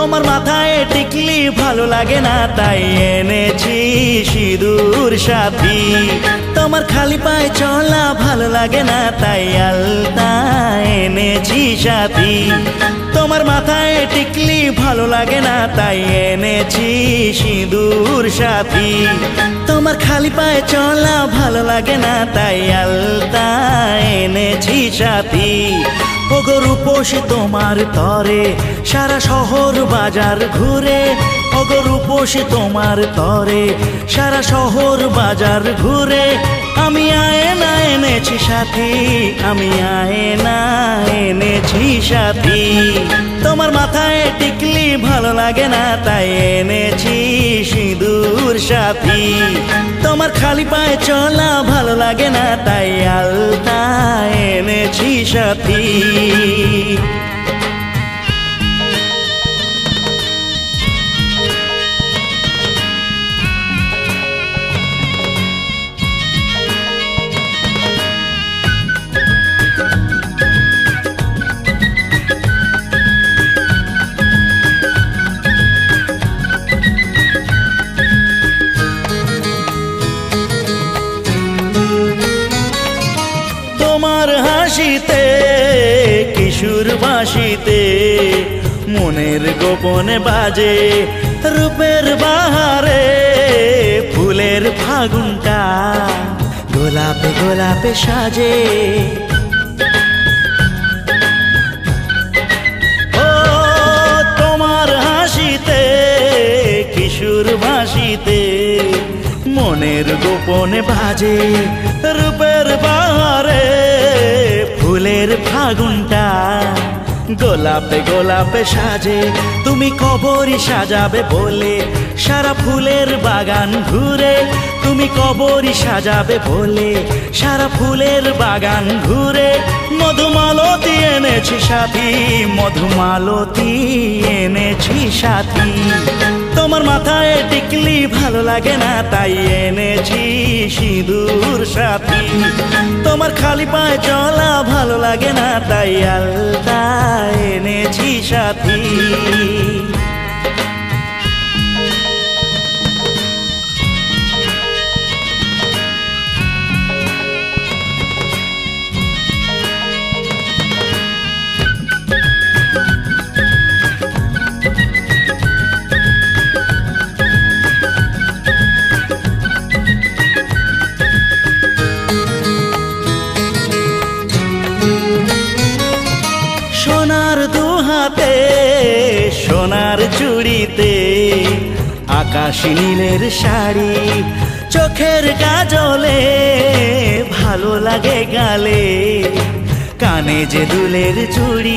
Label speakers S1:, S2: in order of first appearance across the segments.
S1: তোমার মাথায় টিকলি ভালো লাগে না তাই এনেছি সিঁদুর সাথী। তোমার খালি পায়ে চলা ভালো লাগে না তাই আলতা এনেছি সাথী। তোমার মাথায় টিকলি ভালো লাগে না তাই এনেছি সিঁদুর সাথী। তোমার খালি পায়ে চলা ভালো লাগে না তাই আলতা এনেছি সাথী। ওগো রূপসী তোমার তরে সারা শহর বাজার ঘুরে। ওগো রূপসী তোমার তরে সারা শহর বাজার ঘুরে। আমি আয়না এনেছি সাথী, আমি আয়না এনেছি সাথী। তোমার মাথায় টিকলি ভালো লাগে না তাই এনেছি সিঁদুর সাথী। তোমার খালি পায়ে চলা ভালো লাগে না তাই আলতা এনেছি সাথী। তোমার হাসিতে কিশোর বাঁশিতে মনের গোপনে বাজে রূপের বাহারে ফুলের ফাগুনটা গোলাপে গোলাপে সাজে। ও তোমার হাসিতে কিশোর বাঁশিতে মনের গোপনে বাজে রূপের বাহারে ফুলের ফাগুনটা গোলাপে গোলাপে সাজে। তুমি কবরই সাজাবে বলে সারা ফুলের বাগান ঘুরে। তুমি কবরই সাজাবে বলে সারা ফুলের বাগান ঘুরে। মধুমালতী এনেছি সাথী, মধুমালতী এনেছি সাথী। তোমার মাথায় টিকলি ভালো লাগে না তাই এনেছি সিঁদুর সাথী। তোমার খালি পায়ে চলা ভালো লাগে না তাই আলতা এনেছি সাথী। সোনার দুহাতে সোনার চুড়িতে আকাশী নীলের শাড়ি চোখের কাজলে ভালো লাগে গালে কানে যে দুলের চুড়ি।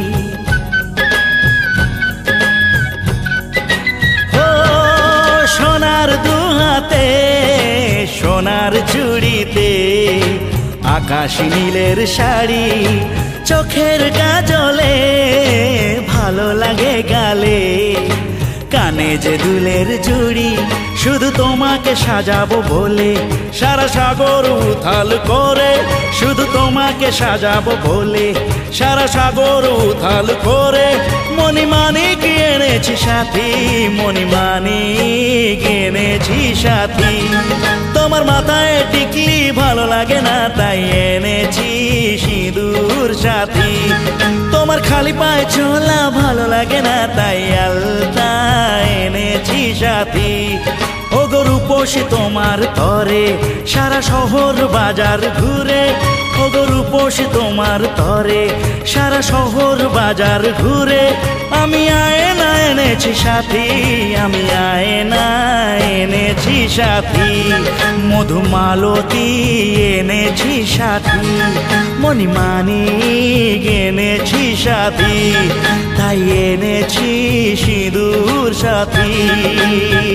S1: ও সোনার দুহাতে সোনার চুড়িতে আকাশী নীলের শাড়ি চোখের কাজলে ভালো লাগে গালে কানে যে দুলের জুড়ি। শুধু তোমাকে সাজাবো বলে সারা সাগর উথাল করে। শুধু তোমাকে সাজাবো বলে সারা সাগর উথাল করে। মণিমাণিক এনেছি সাথী, মণিমাণিক এনেছি সাথী। তোমার মাথায় টিকলি ভালো লাগে না তাই এনেছি সিঁদুর সাথী। তোমার খালি পায়ে চলা ভালো লাগে না তাই আলতা এনেছি সাথী। ওগো রূপসী তোমার তরে সারা শহর বাজার ঘুরে। ওগো রূপসী তোমার তরে সারা শহর বাজার ঘুরে। আমি আয়না এনেছি সাথী, আমি আয়না এনেছি সাথী। মধুমালতী এনেছি সাথী, মণিমাণিক এনেছি সাথী। তাই এনেছি সিঁদুর সাথী।